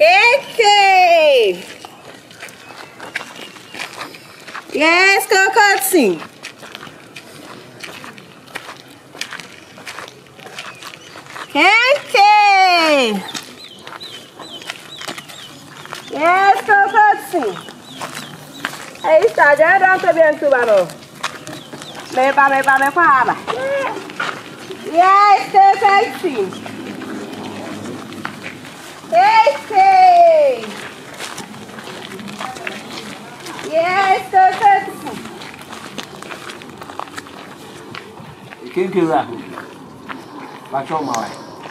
KK. Yes, Cocotte. KK. Yes, Cocotte. Hey, Saja, don't be into battle. Me father. Yes, Cocotte. KK. Yes, Cocotte. KK là. Bà cho mày.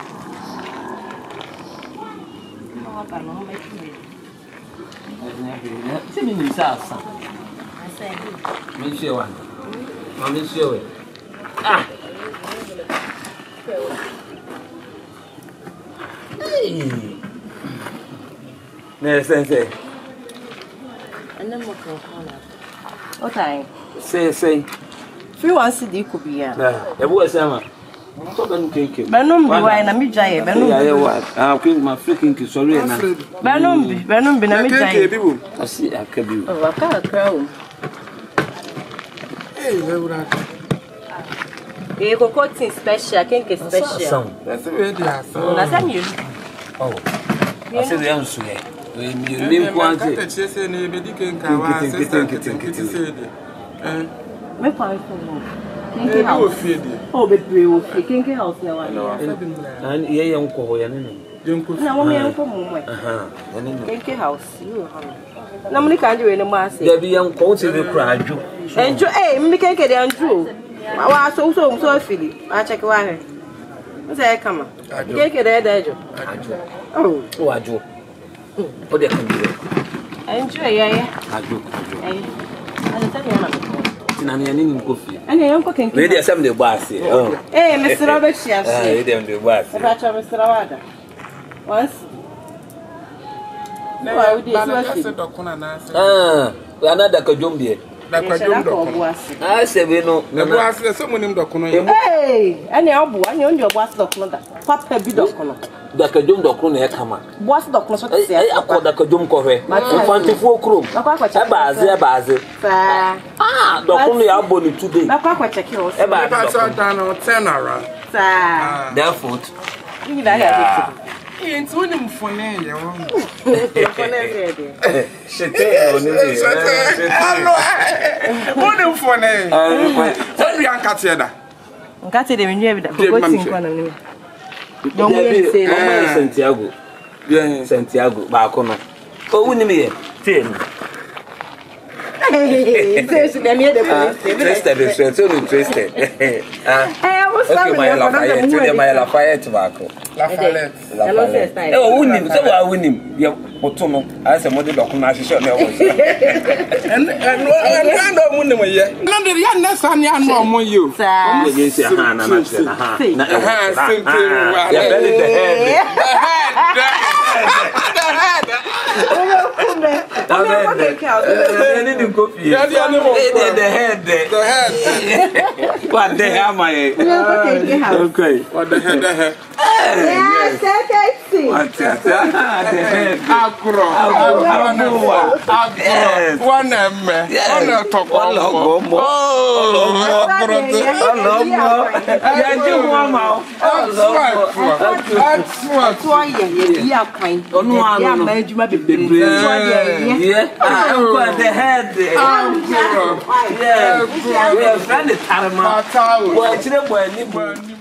Thế mình sao sao? Mình siêu à? Mà mình siêu ấy. À. Nè sensei. Anh em một con nào? Ô thầy. Sei. Free one CD could be ya. Nè, em vừa xem mà. Benum bi why na mi jaye benum. Ya wa. Ah, queen ma freaking ki sorry na. Benum bi na mi jaye. Asi akabi. Oh, aka crow. Hey, where E Cocotte special, kenke special. that's where they are. Na sa mi. Oh. Asi de ansu ye. Mi kwante. Can't say any baby can come. Me pa so no. Kenke house. Oh, bebre wo fi kenke house ya wa. And ye yan ko ya ne. Na mo me yan ko mo mo. Aha. Kenke house. You ha. Na mo ni kan je we ne mo ase. Ya bi yan ko se be kra adwo. Enjo mi kenke de anjo. Wa so afili. A check wa he. Nse kama. Kenke de ajo. Oh. O adwo. O de kan bi. Enjo ya. Adwo. Eh. Ana tani na me. Na ne ni nko fi. Ana yan ko kenke. We dey asem de boss. Oh. Me sira be chia se. We dey de boss. E ba cha me sira wada. Once. No, we dey so afi. Ah, Another kajom de. da kwadum do. Ah, se be no. Na bo asle so monim do kono ye. Hey, ani obu, ani onde obu as do kono da. Papa bi do kono. Da kajom do kono e kama. Boss do kono so te se. Ai akoda kajom ko hwe. Infantifo krom. E baaze. Sa. Ah, do kono ya boni today. Na kwa check you. E ba Ba so down on 10 around. Sa. Therefore, Ni da ya Into wonim fone ye wo. shete oni ni. Hello. Wonim fone. What we an kat here da? Nkate de menye bi da. Cocotte nkwa na ni. Don we say Santiago. Yeah, Santiago ba kono. O wuni mi ye. Tie ni. Say dem here the police. Twisted, so no twisted. Okay, my Lafayette back. Lafayette. Oh, wouldn't him, so I wouldn't him. Yeah, Otono, I said, what the document shot there was. And no money here. None of the young son, young more you. Against your hand, and what the hell am I? Okay. What the head? Yes, What the head? Agro. One talk. Yeah,